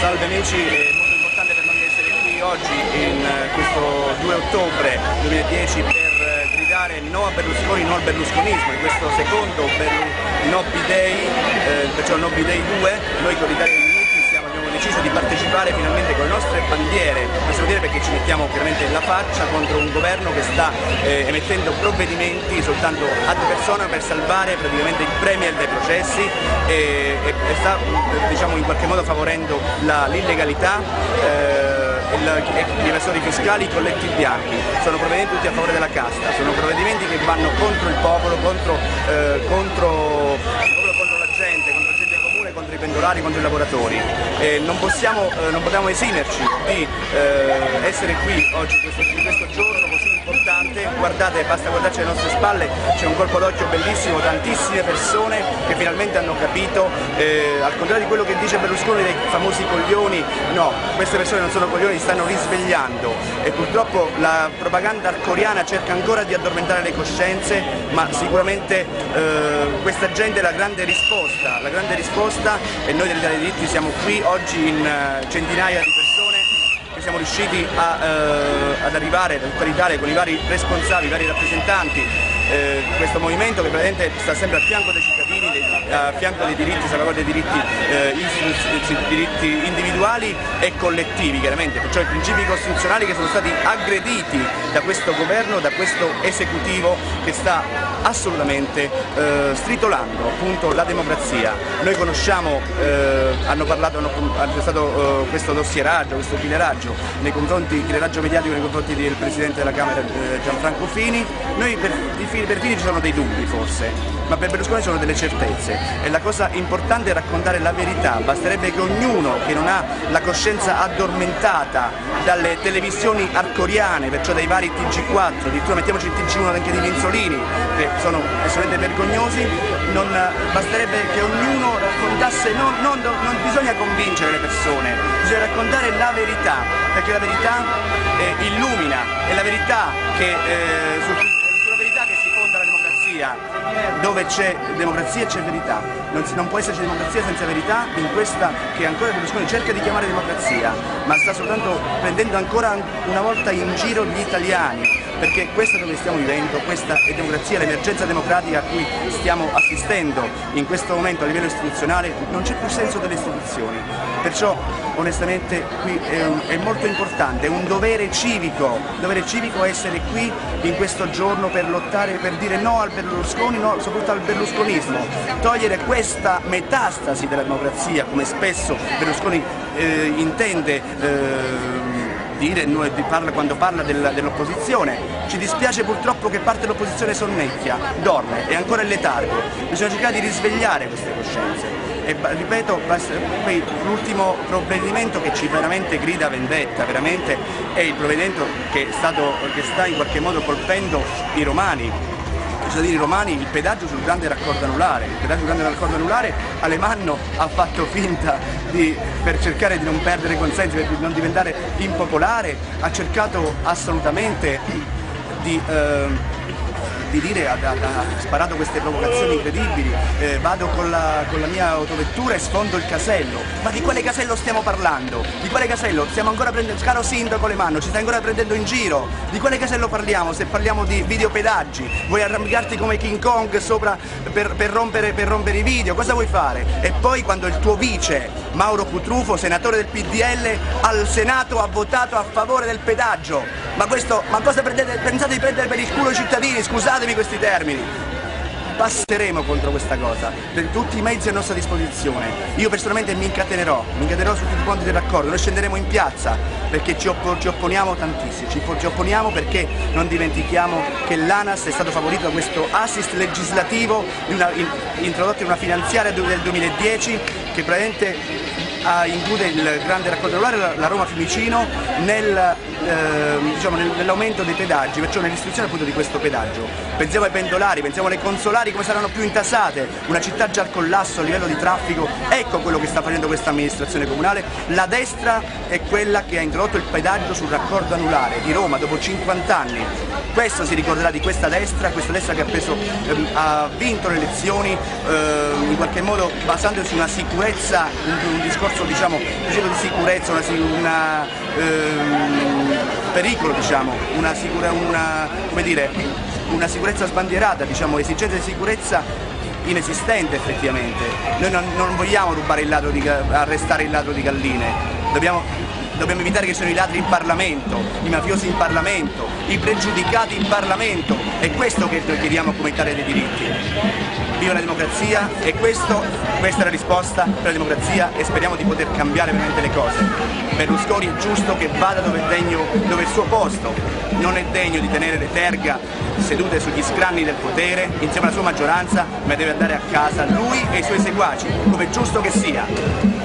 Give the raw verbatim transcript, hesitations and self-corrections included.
Salve amici, è molto importante per noi essere qui oggi in questo due ottobre duemiladieci per gridare no a Berlusconi, no al berlusconismo, in questo secondo No B-Day, eh, perciò No B-Day due, noi con l'Italia dei Diritti stiamo, abbiamo deciso di partecipare finalmente con le nostre bandiere, possiamo dire perché ci mettiamo chiaramente la faccia contro un governo che sta eh, emettendo provvedimenti soltanto ad persona per salvare praticamente il premier dai processi e, e, e sta diciamo in qualche modo favorendo l'illegalità. Eh, gli evasori fiscali, i colletti bianchi, sono provvedimenti tutti a favore della casta, sono provvedimenti che vanno contro il popolo, contro, eh, contro, contro la gente, contro la gente comune, contro i pendolari, contro i lavoratori. Eh, non, possiamo, eh, non possiamo esimerci di eh, essere qui oggi, questo, in questo giorno così importante. Guardate, basta guardarci alle nostre spalle, c'è un colpo d'occhio bellissimo, tantissime persone che finalmente hanno capito, eh, al contrario di quello che dice Berlusconi dei famosi coglioni, no, queste persone non sono coglioni, stanno risvegliando e purtroppo la propaganda arcoriana cerca ancora di addormentare le coscienze, ma sicuramente eh, questa gente è la grande risposta, la grande risposta e noi dell'Italia dei Diritti siamo qui oggi in uh, centinaia di persone che siamo riusciti a, uh, ad arrivare da tutta l'Italia con i vari responsabili, i vari rappresentanti eh, di questo movimento che praticamente sta sempre a fianco dei cittadini, dei, a fianco dei diritti, salvaguardia dei diritti, eh, diritti individuali e collettivi chiaramente, perciò i principi costituzionali che sono stati aggrediti da questo governo, da questo esecutivo che sta assolutamente eh, stritolando appunto la democrazia. Noi conosciamo, eh, hanno parlato, hanno, hanno stato eh, questo dossieraggio, questo fileraggio nei confronti, fileraggio mediatico nei confronti del Presidente della Camera eh, Gianfranco Fini. Noi per, per Fini ci sono dei dubbi forse, ma per Berlusconi sono delle certezze e la cosa importante è raccontare la verità. Basterebbe che ognuno che non ha la coscienza addormentata dalle televisioni arcoriane, perciò dai vari T G quattro, addirittura mettiamoci il T G uno anche di Minzolini, che sono assolutamente vergognosi, non, basterebbe che ognuno raccontasse, non, non, non bisogna convincere le persone, bisogna raccontare la verità, perché la verità eh, illumina, è la verità che, eh, su, sulla verità che si fonda la democrazia. Dove c'è democrazia c'è verità, non, si, non può esserci democrazia senza verità in questa che ancora Berlusconi cerca di chiamare democrazia, ma sta soltanto prendendo ancora una volta in giro gli italiani, perché questo è dove stiamo vivendo, questa è democrazia, l'emergenza democratica a cui stiamo assistendo in questo momento a livello istituzionale, non c'è più senso delle istituzioni, perciò onestamente qui è, un, è molto importante, è un dovere civico, dovere civico essere qui in questo giorno per lottare, per dire no al Berlusconi, no soprattutto al berlusconismo, togliere questa metastasi della democrazia come spesso Berlusconi eh, intende eh, dire parla, quando parla del, dell'opposizione. Ci dispiace purtroppo che parte dell'opposizione sonnecchia, dorme, è ancora in letargo, bisogna cercare di risvegliare queste coscienze. E ripeto, l'ultimo provvedimento che ci veramente grida vendetta, veramente, è il provvedimento che, è stato, che sta in qualche modo colpendo i romani, i cittadini romani, il pedaggio sul grande raccordo anulare. Il pedaggio sul grande raccordo anulare Alemanno ha fatto finta di, per cercare di non perdere consensi, per non diventare impopolare, ha cercato assolutamente di... Eh, di dire, ha, ha, ha sparato queste provocazioni incredibili, eh, vado con la, con la mia autovettura e sfondo il casello. Ma di quale casello stiamo parlando? Di quale casello? Stiamo ancora prendendo, caro sindaco Alemanno, ci stai ancora prendendo in giro? Di quale casello parliamo se parliamo di videopedaggi? Vuoi arrampicarti come King Kong sopra per, per, rompere, per rompere i video? Cosa vuoi fare? E poi quando il tuo vice, Mauro Cutrufo, senatore del P D L, al Senato ha votato a favore del pedaggio. Ma questo, ma cosa prendete, pensate di prendere per il culo i cittadini? Scusatemi questi termini. Passeremo contro questa cosa, per tutti i mezzi a nostra disposizione. Io personalmente mi incatenerò, mi incatenerò su tutti i ponti del raccordo, noi scenderemo in piazza perché ci, oppo, ci opponiamo tantissimo, ci, ci opponiamo perché non dimentichiamo che l'ANAS è stato favorito da questo assist legislativo di una, in, introdotto in una finanziaria del duemiladieci che praticamente Uh, include il grande raccordo anulare, la, la Roma-Fiumicino, nel, eh, diciamo, nell'aumento dei pedaggi, perciò nell'istituzione appunto di questo pedaggio. Pensiamo ai pendolari, pensiamo alle consolari come saranno più intasate, una città già al collasso a livello di traffico, ecco quello che sta facendo questa amministrazione comunale. La destra è quella che ha introdotto il pedaggio sul raccordo anulare di Roma dopo cinquanta anni. Questo si ricorderà di questa destra, questa destra che ha, preso, ehm, ha vinto le elezioni eh, in qualche modo basandosi su una sicurezza, un, un discorso discorso, diciamo, dicevo di sicurezza, una, una ehm, pericolo, diciamo, una, sicura, una, come dire, una sicurezza sbandierata, diciamo, esigenza di sicurezza inesistente effettivamente. Noi non, non vogliamo rubare il ladro di, arrestare il ladro di galline, dobbiamo, dobbiamo evitare che siano i ladri in Parlamento, i mafiosi in Parlamento, i pregiudicati in Parlamento, è questo che noi chiediamo come Italia dei diritti. Viva la democrazia e questo, questa è la risposta per la democrazia e speriamo di poter cambiare veramente le cose. Berlusconi è giusto che vada dove è, degno, dove è il suo posto, non è degno di tenere le terga sedute sugli scranni del potere insieme alla sua maggioranza, ma deve andare a casa lui e i suoi seguaci, come è giusto che sia.